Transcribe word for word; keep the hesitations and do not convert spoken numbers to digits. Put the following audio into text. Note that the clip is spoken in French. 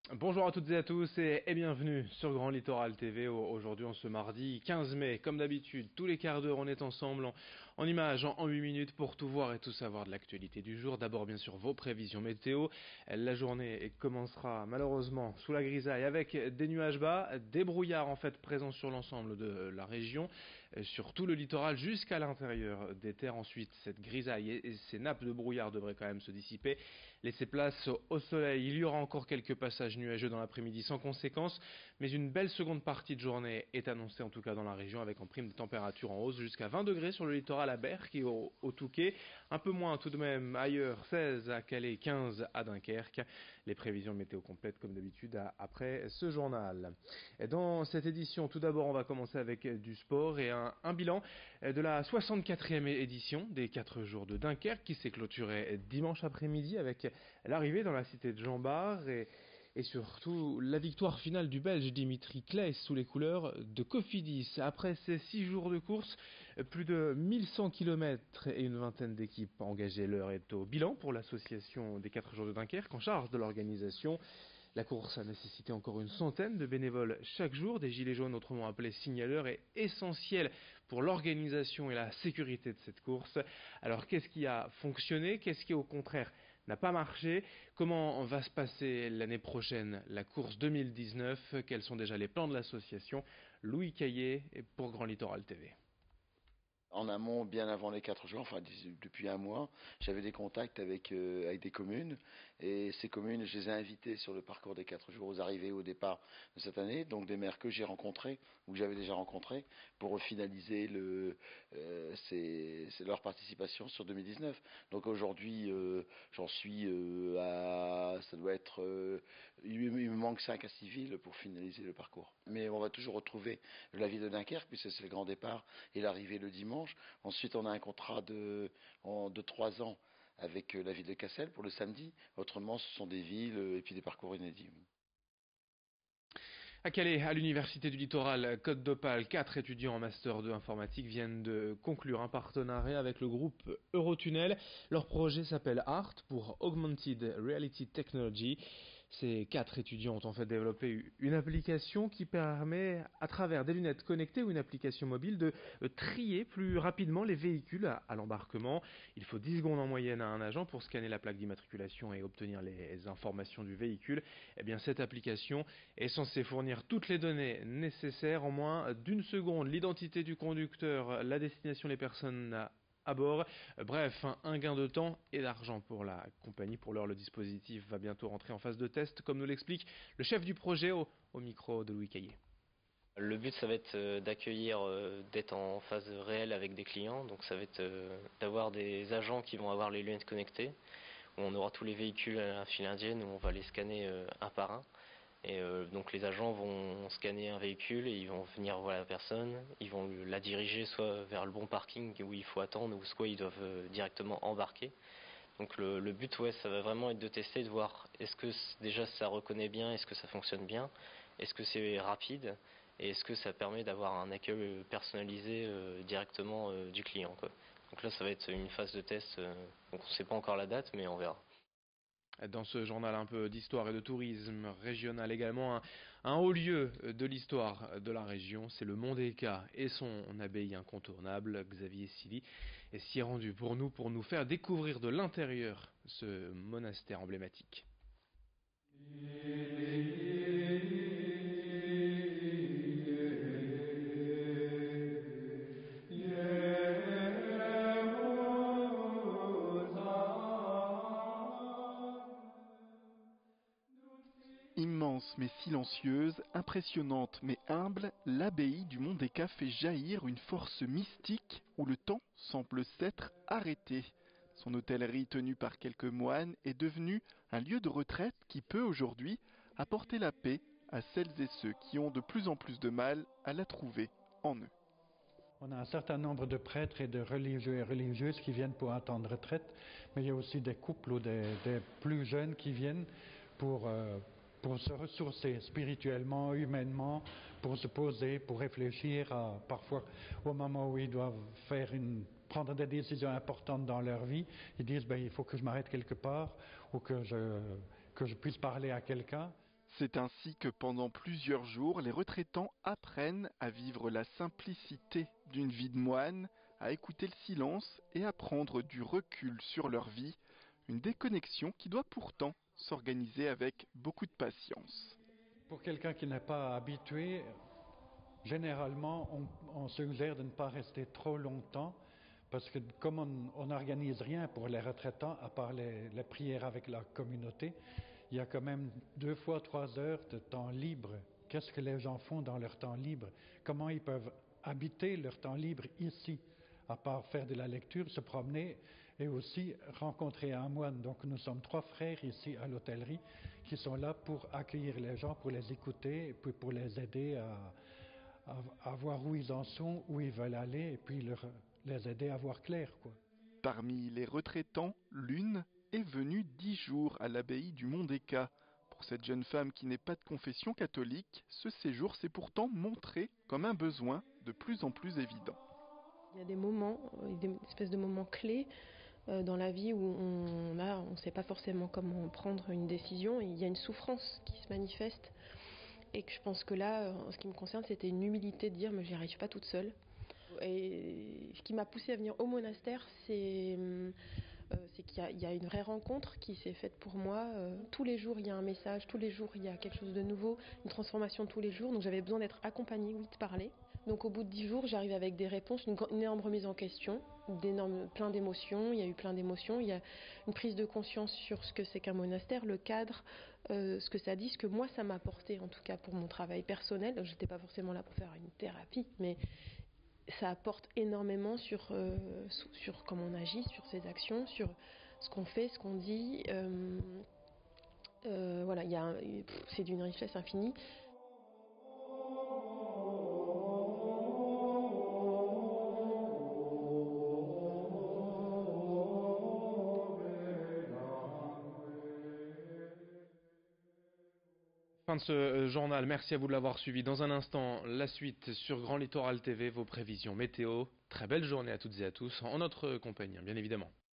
Bonjour à toutes et à tous et, et bienvenue sur Grand Littoral T V. Aujourd'hui, on ce mardi quinze mai, comme d'habitude, tous les quarts d'heure, on est ensemble en, en images, en, en huit minutes pour tout voir et tout savoir de l'actualité du jour. D'abord, bien sûr, vos prévisions météo. La journée commencera malheureusement sous la grisaille avec des nuages bas, des brouillards en fait présents sur l'ensemble de la région, sur tout le littoral jusqu'à l'intérieur des terres. Ensuite, cette grisaille et, et ces nappes de brouillard devraient quand même se dissiper, laisser place au soleil. Il y aura encore quelques passages nuageux dans l'après-midi sans conséquence, mais une belle seconde partie de journée est annoncée en tout cas dans la région avec en prime des températures en hausse jusqu'à vingt degrés sur le littoral à Berck et au, au Touquet, un peu moins tout de même ailleurs, seize à Calais, quinze à Dunkerque. Les prévisions météo complètes comme d'habitude après ce journal. Et dans cette édition, tout d'abord on va commencer avec du sport et un, un bilan de la soixante-quatrième édition des quatre jours de Dunkerque qui s'est clôturée dimanche après-midi avec l'arrivée dans la cité de Jean Bart et et surtout la victoire finale du Belge Dimitri Claes sous les couleurs de Cofidis. Après ces six jours de course, plus de mille cent kilomètres et une vingtaine d'équipes engagées. L'heure est au bilan pour l'association des quatre jours de Dunkerque en charge de l'organisation. La course a nécessité encore une centaine de bénévoles chaque jour. Des gilets jaunes, autrement appelés signaleurs, est essentiel pour l'organisation et la sécurité de cette course. Alors qu'est-ce qui a fonctionné? Qu'est-ce qui au contraire n'a pas marché? Comment va se passer l'année prochaine la course deux mille dix-neuf? Quels sont déjà les plans de l'association? Louis Caillé pour Grand Littoral T V. En amont, bien avant les quatre jours, enfin depuis un mois, j'avais des contacts avec, euh, avec des communes et ces communes, je les ai invitées sur le parcours des quatre jours aux arrivées et au départ de cette année, donc des maires que j'ai rencontrés ou que j'avais déjà rencontrés pour finaliser le, euh, c'est, c'est leur participation sur deux mille dix-neuf. Donc aujourd'hui, euh, j'en suis euh, à, ça doit être, euh, il, il me manque cinq à six villes pour finaliser le parcours. Mais on va toujours retrouver la ville de Dunkerque puisque c'est le grand départ et l'arrivée le dimanche. Ensuite, on a un contrat de, en, de trois ans avec la ville de Cassel pour le samedi. Autrement, ce sont des villes et puis des parcours inédits. À Calais, à l'Université du Littoral, Côte d'Opale, quatre étudiants en Master deux informatique viennent de conclure un partenariat avec le groupe Eurotunnel. Leur projet s'appelle ART pour Augmented Reality Technology. Ces quatre étudiants ont en fait développé une application qui permet, à travers des lunettes connectées ou une application mobile, de trier plus rapidement les véhicules à, à l'embarquement. Il faut dix secondes en moyenne à un agent pour scanner la plaque d'immatriculation et obtenir les informations du véhicule. Eh bien, cette application est censée fournir toutes les données nécessaires en moins d'une seconde. L'identité du conducteur, la destination des personnes à bord. Bref, un gain de temps et d'argent pour la compagnie. Pour l'heure, le dispositif va bientôt rentrer en phase de test, comme nous l'explique le chef du projet au, au micro de Louis Caillé. Le but, ça va être d'accueillir, d'être en phase réelle avec des clients. Donc ça va être d'avoir des agents qui vont avoir les lunettes connectées, où on aura tous les véhicules à la file indienne, où on va les scanner un par un. Et euh, donc les agents vont scanner un véhicule et ils vont venir voir la personne, ils vont la diriger soit vers le bon parking où il faut attendre, ou soit ils doivent euh, directement embarquer. Donc le, le but, ouais, ça va vraiment être de tester, de voir est-ce que déjà ça reconnaît bien, est-ce que ça fonctionne bien, est-ce que c'est rapide, et est-ce que ça permet d'avoir un accueil personnalisé euh, directement euh, du client, quoi. Donc là, ça va être une phase de test, euh, donc on ne sait pas encore la date, mais on verra. Dans ce journal un peu d'histoire et de tourisme régional également, un, un haut lieu de l'histoire de la région, c'est le Mont des Cas et son abbaye incontournable. Xavier Silly s'y est rendu pour nous, pour nous faire découvrir de l'intérieur ce monastère emblématique. Immense mais silencieuse, impressionnante mais humble, l'abbaye du Mont des Cas fait jaillir une force mystique où le temps semble s'être arrêté. Son hôtellerie tenue par quelques moines est devenue un lieu de retraite qui peut aujourd'hui apporter la paix à celles et ceux qui ont de plus en plus de mal à la trouver en eux. On a un certain nombre de prêtres et de religieux et religieuses qui viennent pour un temps de retraite, mais il y a aussi des couples ou des, des plus jeunes qui viennent pour, euh, pour se ressourcer spirituellement, humainement, pour se poser, pour réfléchir à, parfois au moment où ils doivent faire une, prendre des décisions importantes dans leur vie. Ils disent ben, il faut que je m'arrête quelque part ou que je, que je puisse parler à quelqu'un. C'est ainsi que pendant plusieurs jours, les retraitants apprennent à vivre la simplicité d'une vie de moine, à écouter le silence et à prendre du recul sur leur vie, une déconnexion qui doit pourtant s'organiser avec beaucoup de patience. Pour quelqu'un qui n'est pas habitué, généralement, on, on suggère de ne pas rester trop longtemps parce que comme on n'organise rien pour les retraitants, à part les, les prières avec la communauté, il y a quand même deux fois trois heures de temps libre. Qu'est-ce que les gens font dans leur temps libre? Comment ils peuvent habiter leur temps libre ici, à part faire de la lecture, se promener et aussi rencontrer un moine. Donc nous sommes trois frères ici à l'hôtellerie qui sont là pour accueillir les gens, pour les écouter et puis pour les aider à, à, à voir où ils en sont, où ils veulent aller et puis leur, les aider à voir clair, quoi. Parmi les retraitants, l'une est venue dix jours à l'abbaye du Mont-des-Cats. Pour cette jeune femme qui n'est pas de confession catholique, ce séjour s'est pourtant montré comme un besoin de plus en plus évident. Il y a des moments, des espèces de moments clés euh, dans la vie où on a, on ne sait pas forcément comment prendre une décision et il y a une souffrance qui se manifeste et que je pense que là, en ce qui me concerne, c'était une humilité de dire mais j'y arrive pas toute seule. Et ce qui m'a poussée à venir au monastère, c'est Euh, c'est qu'il y a, il y a une vraie rencontre qui s'est faite pour moi. Euh, tous les jours, il y a un message, tous les jours, il y a quelque chose de nouveau, une transformation tous les jours. Donc j'avais besoin d'être accompagnée, oui, de parler. Donc au bout de dix jours, j'arrive avec des réponses, une, une énorme remise en question, d'énormes, plein d'émotions. Il y a eu plein d'émotions. Il y a une prise de conscience sur ce que c'est qu'un monastère, le cadre, euh, ce que ça dit, ce que moi ça m'a apporté, en tout cas pour mon travail personnel. Je n'étais pas forcément là pour faire une thérapie, mais ça apporte énormément sur, euh, sur comment on agit, sur ses actions, sur ce qu'on fait, ce qu'on dit. Euh, euh, voilà, y a un, c'est d'une richesse infinie. Fin de ce journal, merci à vous de l'avoir suivi. Dans un instant, la suite sur Grand Littoral T V, vos prévisions météo. Très belle journée à toutes et à tous, en notre compagnie, bien évidemment.